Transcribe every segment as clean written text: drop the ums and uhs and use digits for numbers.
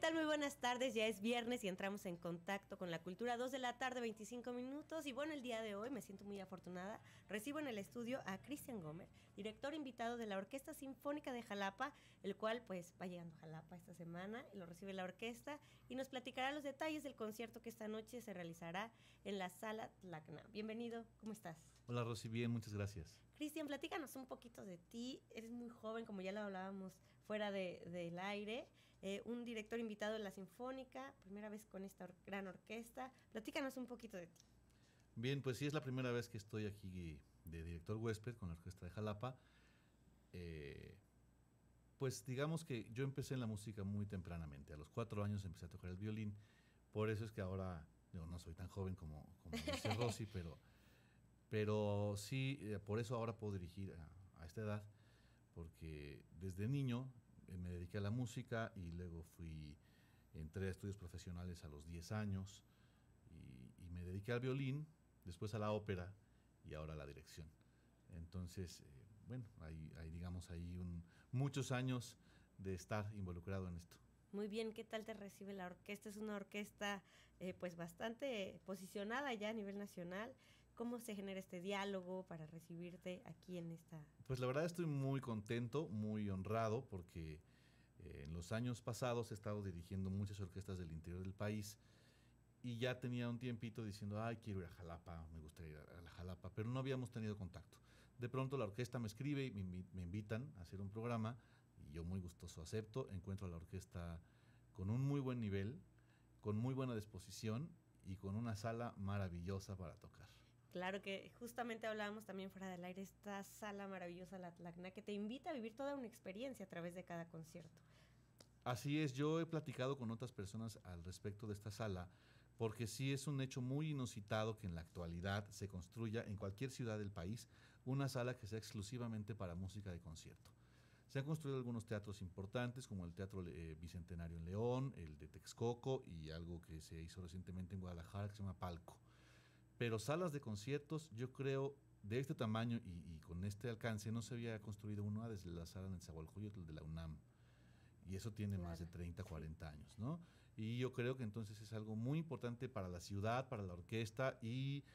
tal? Muy buenas tardes, ya es viernes y entramos en contacto con la cultura, 2 de la tarde, 25 minutos. Y bueno, el día de hoy me siento muy afortunada. Recibo en el estudio a Cristian Gómez, director invitado de la Orquesta Sinfónica de Jalapa, el cual pues va llegando a Jalapa esta semana y lo recibe la orquesta y nos platicará los detalles del concierto que esta noche se realizará en la Sala Tlacna. Bienvenido, ¿cómo estás? Hola Rosy, bien, muchas gracias. Cristian, platícanos un poquito de ti. Eres muy joven, como ya lo hablábamos fuera del aire, un director invitado de la Sinfónica, primera vez con esta gran orquesta. Platícanos un poquito de ti. Bien, pues sí, es la primera vez que estoy aquí de director huésped con la Orquesta de Jalapa. Pues digamos que yo empecé en la música muy tempranamente. A los 4 años empecé a tocar el violín. Por eso es que ahora yo no soy tan joven como dice Rosy, pero sí, por eso ahora puedo dirigir a esta edad, porque desde niño me dediqué a la música y luego entré a estudios profesionales a los 10 años y me dediqué al violín, después a la ópera y ahora a la dirección. Entonces, bueno, hay digamos ahí muchos años de estar involucrado en esto. Muy bien, ¿qué tal te recibe la orquesta? Es una orquesta pues bastante posicionada ya a nivel nacional. ¿Cómo se genera este diálogo para recibirte aquí en esta? Pues la verdad estoy muy contento, muy honrado, porque en los años pasados he estado dirigiendo muchas orquestas del interior del país y ya tenía un tiempito diciendo, ay, quiero ir a Jalapa, me gustaría ir a la Jalapa, pero no habíamos tenido contacto. De pronto la orquesta me escribe y me invitan a hacer un programa y yo muy gustoso acepto, encuentro a la orquesta con un muy buen nivel, con muy buena disposición y con una sala maravillosa para tocar. Claro que justamente hablábamos también fuera del aire, esta sala maravillosa, la Tlacna, que te invita a vivir toda una experiencia a través de cada concierto. Así es, yo he platicado con otras personas al respecto de esta sala, porque sí es un hecho muy inusitado que en la actualidad se construya en cualquier ciudad del país una sala que sea exclusivamente para música de concierto. Se han construido algunos teatros importantes, como el Teatro Bicentenario en León, el de Texcoco y algo que se hizo recientemente en Guadalajara que se llama Palco. Pero salas de conciertos, yo creo, de este tamaño y con este alcance, no se había construido una desde la sala en Nezahualcóyotl de la UNAM. Y eso tiene más de 30, 40 años, ¿no? Y yo creo que entonces es algo muy importante para la ciudad, para la orquesta, y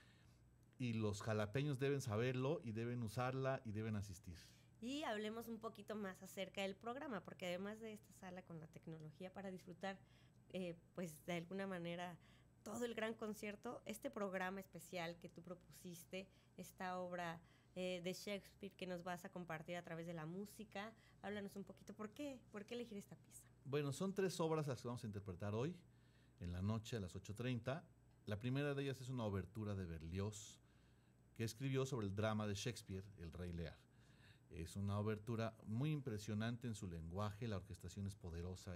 los jalapeños deben saberlo, y deben usarla, y deben asistir. Y hablemos un poquito más acerca del programa, porque además de esta sala con la tecnología para disfrutar, pues de alguna manera, todo el gran concierto, este programa especial que tú propusiste, esta obra de Shakespeare que nos vas a compartir a través de la música, háblanos un poquito, ¿por qué elegir esta pieza? Bueno, son 3 obras las que vamos a interpretar hoy, en la noche a las 8:30. La primera de ellas es una obertura de Berlioz, que escribió sobre el drama de Shakespeare, El Rey Lear. Es una obertura muy impresionante en su lenguaje, la orquestación es poderosa,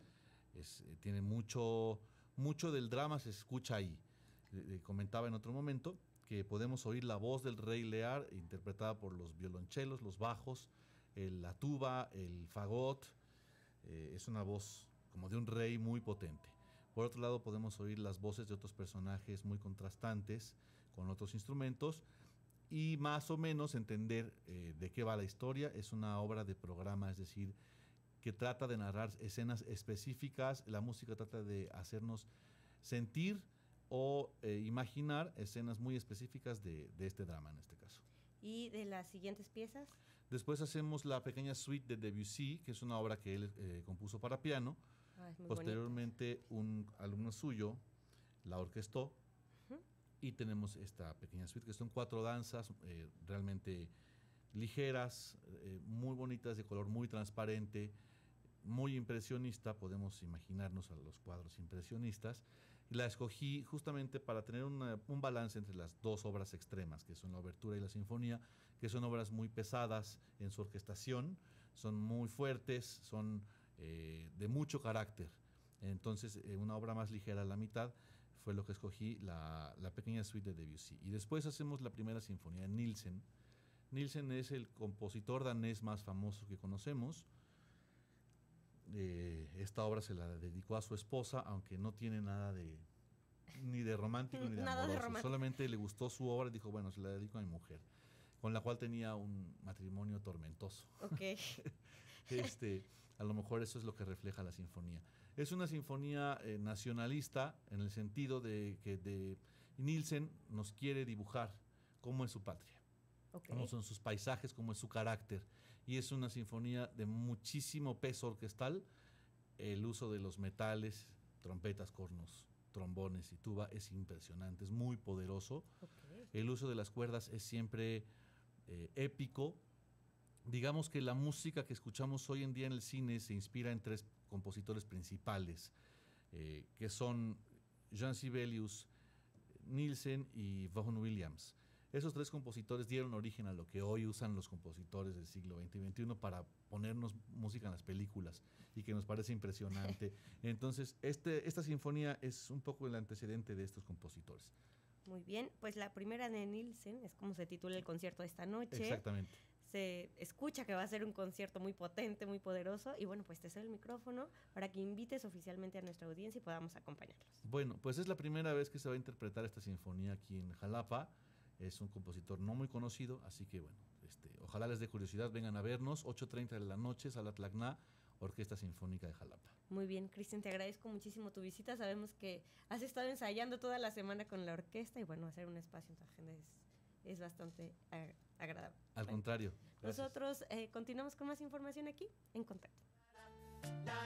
tiene mucho del drama, se escucha ahí. Comentaba en otro momento que podemos oír la voz del Rey Lear interpretada por los violonchelos, los bajos, la tuba, el fagot. Es una voz como de un rey muy potente. Por otro lado, podemos oír las voces de otros personajes muy contrastantes con otros instrumentos y más o menos entender de qué va la historia. Es una obra de programa, es decir, que trata de narrar escenas específicas. La música trata de hacernos sentir o imaginar escenas muy específicas de este drama en este caso. ¿Y de las siguientes piezas? Después hacemos la pequeña suite de Debussy, que es una obra que él compuso para piano. Posteriormente un alumno suyo la orquestó. Y tenemos esta pequeña suite que son 4 danzas realmente ligeras, muy bonitas, de color muy transparente, muy impresionista. Podemos imaginarnos a los cuadros impresionistas. Y la escogí justamente para tener un balance entre las 2 obras extremas, que son la obertura y la sinfonía, que son obras muy pesadas en su orquestación, son muy fuertes, son de mucho carácter. Entonces, una obra más ligera a la mitad fue lo que escogí, la pequeña suite de Debussy. Y después hacemos la primera sinfonía de Nielsen. Nielsen es el compositor danés más famoso que conocemos. Esta obra se la dedicó a su esposa, aunque no tiene nada ni de romántico ni de amoroso. Solamente le gustó su obra y dijo, bueno, se la dedico a mi mujer, con la cual tenía un matrimonio tormentoso. Okay. A lo mejor eso es lo que refleja la sinfonía. Es una sinfonía nacionalista en el sentido de que Nielsen nos quiere dibujar cómo es su patria, cómo son sus paisajes, cómo es su carácter. Y es una sinfonía de muchísimo peso orquestal. El uso de los metales, trompetas, cornos, trombones y tuba es impresionante, es muy poderoso. El uso de las cuerdas es siempre épico. Digamos que la música que escuchamos hoy en día en el cine se inspira en 3 compositores principales, que son Jean Sibelius, Nielsen y Vaughan Williams. Esos 3 compositores dieron origen a lo que hoy usan los compositores del siglo XX y XXI para ponernos música en las películas y que nos parece impresionante. Entonces, esta sinfonía es un poco el antecedente de estos compositores. Muy bien, pues la primera de Nielsen es como se titula el concierto de esta noche. Exactamente. Se escucha que va a ser un concierto muy potente, muy poderoso, y bueno, pues te cedo el micrófono para que invites oficialmente a nuestra audiencia y podamos acompañarlos. Bueno, pues es la primera vez que se va a interpretar esta sinfonía aquí en Jalapa. Es un compositor no muy conocido, así que bueno, ojalá les dé curiosidad, vengan a vernos, 8:30 de la noche, Sala Tlacna, Orquesta Sinfónica de Jalapa. Muy bien, Cristian, te agradezco muchísimo tu visita. Sabemos que has estado ensayando toda la semana con la orquesta y bueno, hacer un espacio en tu agenda es bastante agradable. Al contrario. Gracias. Nosotros continuamos con más información aquí en Contacto.